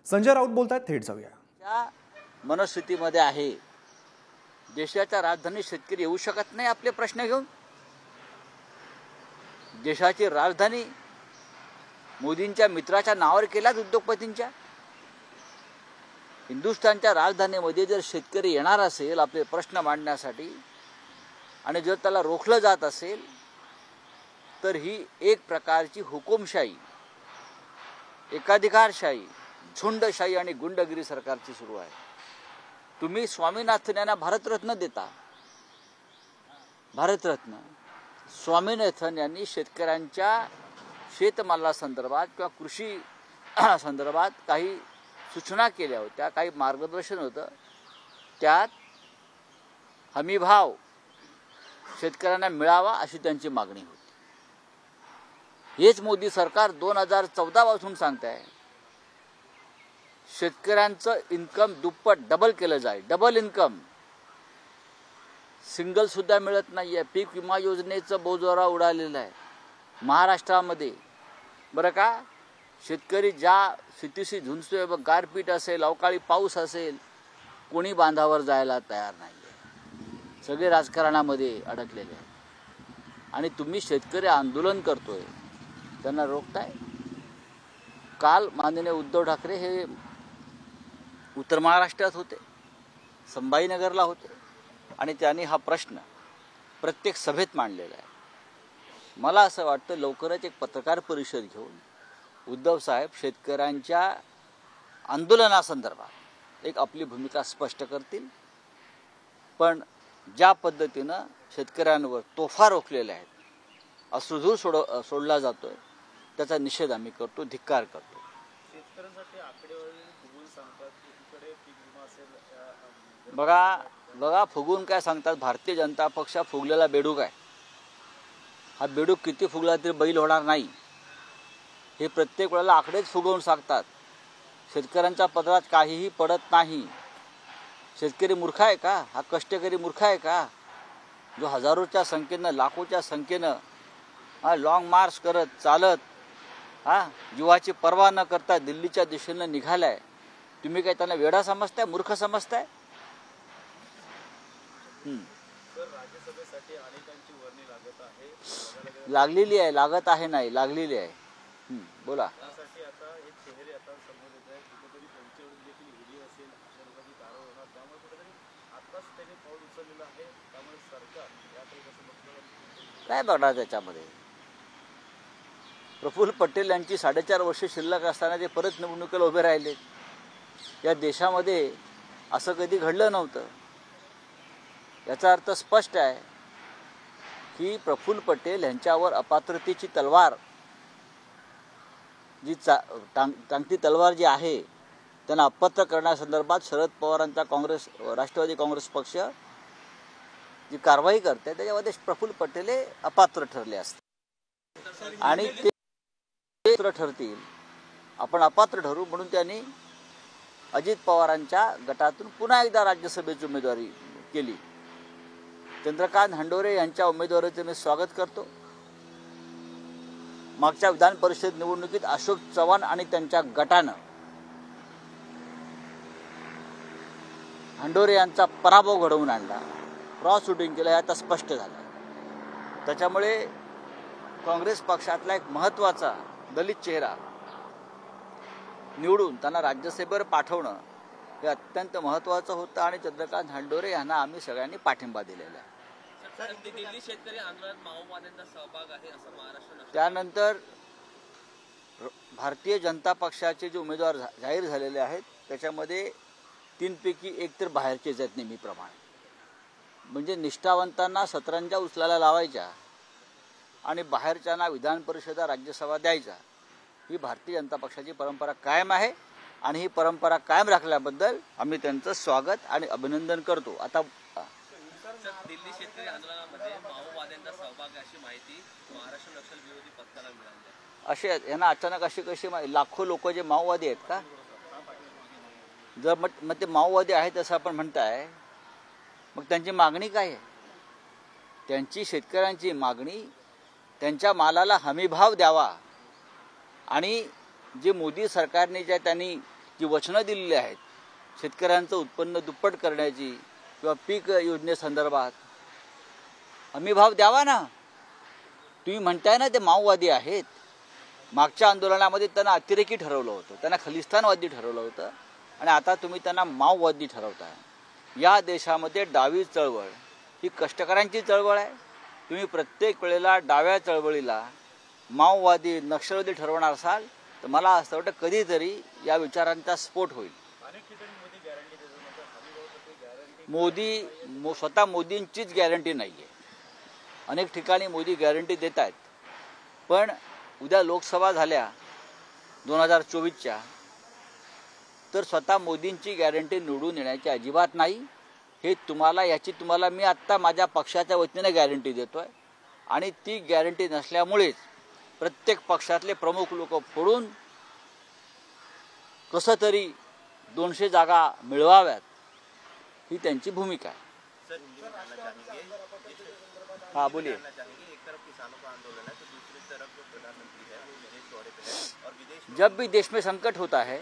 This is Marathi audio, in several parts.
संजय राऊत बोलतात, थेट जाऊया. त्या मनस्थितीमध्ये आहे. देशाच्या राजधानी शेतकरी येऊ शकत नाही आपले प्रश्न घेऊन. देशाची राजधानी मोदींच्या मित्राच्या नावावर केल्यात उद्योगपतींच्या. हिंदुस्थानच्या राजधानीमध्ये जर शेतकरी येणार असेल आपले प्रश्न मांडण्यासाठी आणि जर त्याला रोखलं जात असेल तर ही एक प्रकारची हुकुमशाही, एकाधिकारशाही, झुंडशाही आणि गुंडगिरी सरकारची सुरू आहे. तुम्ही स्वामीनाथन यांना भारतरत्न देता. भारतरत्न स्वामीनाथन यांनी शेतकऱ्यांच्या शेतमालासंदर्भात किंवा कृषी संदर्भात काही सूचना केल्या होत्या, काही मार्गदर्शन होतं. त्यात हमीभाव शेतकऱ्यांना मिळावा अशी त्यांची मागणी होती. हेच मोदी सरकार 2014 पासून सांगत आहे शेतकऱ्यांचं इन्कम दुप्पट डबल केलं जाईल. Double income. सिंगल सुद्धा मिळत नाहीये. पीक विमा योजनेचं बोजोरा उडालेला आहे महाराष्ट्रामध्ये. बरं का, शेतकरी ज्या स्थितीशी झुंजतोय, गारपीट असेल, अवकाळी पाऊस असेल, कोणी बांधावर जायला तयार नाही आहे. सगळे राजकारणामध्ये अडकलेले आहेत आणि तुम्ही शेतकरी आंदोलन करतोय, त्यांना रोखताय. काल माननीय उद्धव ठाकरे हे उत्तर महाराष्ट्रात होते, संभाजीनगरला होते आणि त्यांनी हा प्रश्न प्रत्येक सभेत मांडलेला आहे. मला असं वाटतं लवकरच एक पत्रकार परिषद घेऊन उद्धव साहेब शेतकऱ्यांच्या आंदोलनासंदर्भात एक आपली भूमिका स्पष्ट करतील. पण ज्या पद्धतीनं शेतकऱ्यांवर तोफा रोखलेल्या आहेत, अश्रुधूर सोडला जातोय, त्याचा निषेध आम्ही करतो, धिक्कार करतो. शेतकऱ्यांसाठी आकडेवारी फुगून सांगतात. एकीकडे पीक विमा असेल, बघा फुगून काय सांगतात. भारतीय जनता पक्ष फुगलेला बेडूक आहे. हा बेडूक किती फुगला तरी बैल होणार नाही. हे प्रत्येक वेळेला आकडेच फुगवून सांगतात. शेतकऱ्यांच्या पदरात काहीही पडत नाही. शेतकरी मूर्ख आहे का? हा कष्टकरी मूर्ख आहे का? जो हजारोच्या संख्येनं, लाखोच्या संख्येनं लॉंग मार्च करत चालत जीवाची पर्वा न करता दिल्लीच्या दिशेनं निघालाय. तुम्ही काय त्यांना वेडा समजताय, मूर्ख समजताय? राज्यसभेसाठी अनेकांची वर्णी लागत आहे. लागलेली आहे, लागत आहे नाही, लागलेली आहे. बोला. त्यासाठी आता हे चेहरे आता समोर येत आहेत. कुठेतरी त्यांच्यावर देखील ईडी असेल, अशा लोकांची कारवाई होणार. त्यामुळे कुठेतरी आताच त्यांनी पाऊल उचललेलं आहे. त्यामुळे सरकार याकडे कसं बघणार? काय बघणार त्याच्यामध्ये? प्रफुल्ल पटेल यांची 4.5 वर्ष शिल्लक असताना ते परत निवडणुकीला उभे राहिले. या देशामध्ये असं कधी घडलं नव्हतं. याचा अर्थ स्पष्ट आहे की प्रफुल्ल पटेल यांच्यावर अपात्रतेची तलवार, जी टांगती तलवार जी आहे, त्यांना अपात्र करण्यासंदर्भात शरद पवारांचा राष्ट्रवादी काँग्रेस पक्ष जी कारवाई करते त्याच्यामध्ये प्रफुल्ल पटेल हे अपात्र ठरले असते आणि ते ठरतील. आपण अपात्र ठरू म्हणून त्यांनी अजित पवारांच्या गटातून पुन्हा एकदा राज्यसभेची उमेदवारी केली. चंद्रकांत हंडोरे यांच्या उमेदवारीचे मी स्वागत करतो. मागच्या विधान परिषद निवडणुकीत अशोक चव्हाण आणि त्यांच्या गटानं हंडोरे यांचा पराभव घडवून आणला, क्रॉस शूटिंग केलं, हे आता स्पष्ट झालं. त्याच्यामुळे काँग्रेस पक्षातला एक महत्त्वाचा दलित चेहरा निवडून त्यांना राज्यसभेवर पाठवणं हे अत्यंत महत्त्वाचं होतं आणि चंद्रकांत हंडोरे यांना आम्ही सगळ्यांनी पाठिंबा दिलेला आहे. दिल्ली शेतकरी आंदोलनात माओवाद्यांचा सहभाग आहे असं महाराष्ट्र. त्यानंतर भारतीय जनता पक्षाचे जे उमेदवार जाहीर झालेले आहेत त्याच्यामध्ये 3 पैकी 1 तर बाहेरचेच आहेत नेहमीप्रमाणे. म्हणजे निष्ठावंतांना सतरंजा उचलायला लावायच्या आणि बाहेरच्यांना विधान परिषदा, राज्यसभा द्यायचा, ही भारतीय जनता पक्षाची परंपरा कायम आहे आणि ही परंपरा कायम राखल्याबद्दल आम्ही त्यांचं स्वागत आणि अभिनंदन करतो. आता दिल्ली शेतकरी आंदोलनामध्ये माओवाद्यांचा सहभाग अशी माहिती महाराष्ट्र नक्षल विरोधी पथकाला मिळाली आहे. असे यांना अचानक अशी कशी लाखो लोक जे माओवादी आहेत का? जर मग ते माओवादी आहेत असं आपण म्हणताय, मग त्यांची मागणी काय आहे? त्यांची शेतकऱ्यांची मागणी त्यांच्या मालाला हमीभाव द्यावा आणि जे मोदी सरकारने ज्या त्यांनी जी वचनं दिलेली आहेत शेतकऱ्यांचं उत्पन्न दुप्पट करण्याची किंवा पीक योजनेसंदर्भात हमीभाव द्यावा ना. तुम्ही म्हणताय ना ते माओवादी आहेत. मागच्या आंदोलनामध्ये त्यांना अतिरेकी ठरवलं होतं, त्यांना खलिस्तानवादी ठरवलं होतं आणि आता तुम्ही त्यांना माओवादी ठरवताय. या देशामध्ये डावी चळवळ ही कष्टकऱ्यांची चळवळ आहे. तुम्ही प्रत्येक वेळेला डाव्या चळवळीला माओवादी नक्षलवादी ठरवणार असाल तर मला असं वाटतं कधीतरी या विचारांचा स्फोट होईल. स्वतः मोदींचीच गॅरंटी नाही आहे. अनेक ठिकाणी मोदी गॅरंटी देत आहेत, पण उद्या लोकसभा झाल्या 2024च्या तर स्वतः मोदींची गॅरंटी निवडून येण्याची अजिबात नाही. हे याची तुम्हाला मी आत्ता माझ्या पक्षाच्या वतीने गॅरंटी देतोय आणि ती गॅरंटी नसल्यामुळेच प्रत्येक पक्षातले प्रमुख लोक फोडून कसं तरी 200 जागा मिळवाव्यात ही त्यांची भूमिका आहे. हाँ बोलिए. एक तरफ किसानों का आंदोलन है तो दूसरी तरफ जो प्रधानमंत्री है वो विदेश दौरे पे है और विदेश जब भी देश में संकट होता है,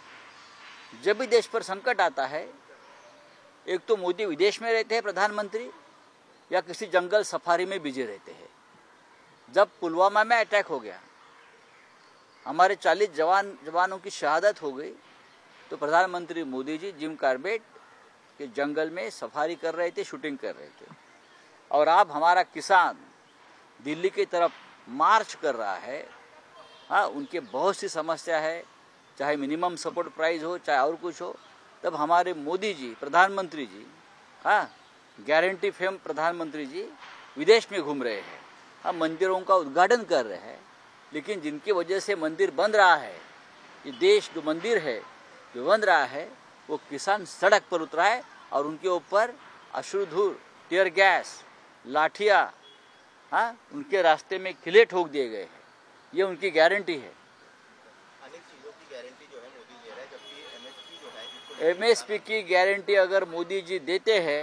जब भी देश पर संकट आता है, एक तो मोदी विदेश में रहते हैं प्रधानमंत्री या किसी जंगल सफारी में बिजी रहते हैं. जब पुलवामा में अटैक हो गया, हमारे 40 जवानों की शहादत हो गई, तो प्रधानमंत्री मोदी जी जिम कार्बेट के जंगल में सफारी कर रहे थे, शूटिंग कर रहे थे. और अब हमारा किसान दिल्ली की तरफ मार्च कर रहा है. हाँ, उनके बहुत सी समस्या है, चाहे मिनिमम सपोर्ट प्राइस हो चाहे और कुछ हो. तब हमारे मोदी जी प्रधानमंत्री जी, हाँ, गारंटी फेम प्रधानमंत्री जी विदेश में घूम रहे हैं. हाँ, मंदिरों का उद्घाटन कर रहे हैं, लेकिन जिनकी वजह से मंदिर बन रहा है, ये देश जो मंदिर है जो बन रहा है, वो किसान सड़क पर उतरा है और उनके ऊपर अश्रुधूर, टीयर गैस, लाठियाँ, हाँ, उनके रास्ते में किले ठोक दिए गए हैं. ये उनकी गारंटी है. अनेक चीजों की गारंटी जो है मोदी दे रहा है, जबकि एमएसपी जो है एमएसपी की गारंटी अगर मोदी जी देते हैं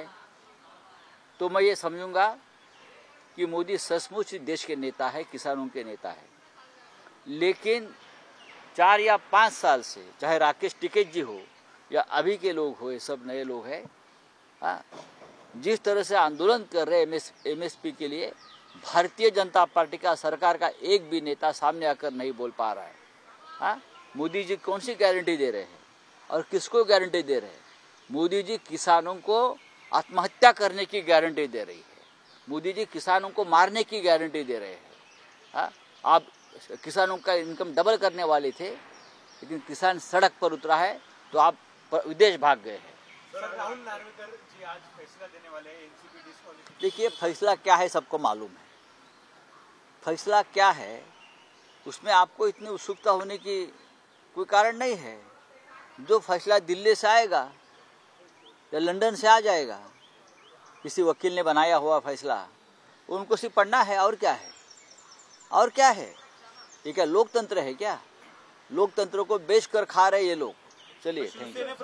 तो मैं ये समझूंगा कि मोदी सचमुच देश के नेता है, किसानों के नेता है. लेकिन 4 या 5 साल से चाहे राकेश टिकैत जी हो या अभी के लोग हो, ये सब नए लोग हैं, हाँ, जिस तरह से आंदोलन कर रहे हैं एमएसपी के लिए, भारतीय जनता पार्टी का सरकार का एक भी नेता सामने आकर नहीं बोल पा रहा है. हाँ, मोदी जी कौन सी गारंटी दे रहे हैं और किसको गारंटी दे रहे हैं? मोदी जी किसानों को आत्महत्या करने की गारंटी दे रही है. मोदी जी किसानों को मारने की गारंटी दे रहे हैं. हाँ, आप किसानों का इनकम डबल करने वाले थे, लेकिन किसान सड़क पर उतरा है तो आप विदेश भाग गए हैं. राहुल नार्वेकर जी आज फैसला देने वाले हैं एनसीपी डिस्क्वालिफिकेशन. देखिए, फैसला क्या है सबको मालूम है. फैसला क्या है उसमें आपको इतनी उत्सुकता होने की कोई कारण नहीं है. जो फैसला दिल्ली से आएगा या लंदन से आ जाएगा, किसी वकील ने बनाया हुआ फैसला, उनको सिर्फ पढ़ना है. और क्या है? और क्या है? ये क्या लोकतंत्र है क्या? लोकतंत्र को बेच कर खा रहे ये लोग. चलिए, थैंक यू.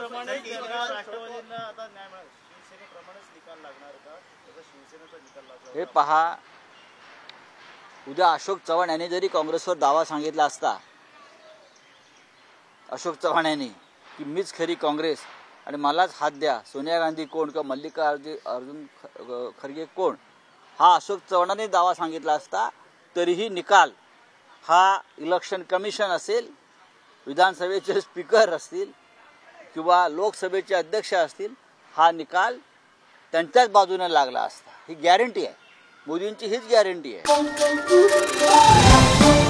हे पहा, उद्या अशोक चव्हाण यांनी जरी काँग्रेसवर दावा सांगितला असता, अशोक चव्हाण यांनी की मीच खरी काँग्रेस आणि मलाच हात द्या, सोनिया गांधी कोण किंवा मल्लिकार्जुन खरगे कोण, हा अशोक चव्हाणांनी दावा सांगितला असता, तरीही निकाल हा इलेक्शन कमिशन असेल, विधानसभेचे स्पीकर असतील किंवा लोकसभेचे अध्यक्ष असतील, हा निकाल त्यांच्याच बाजूने लागला असता. ही गॅरंटी आहे, मोदींची हीच गॅरंटी आहे.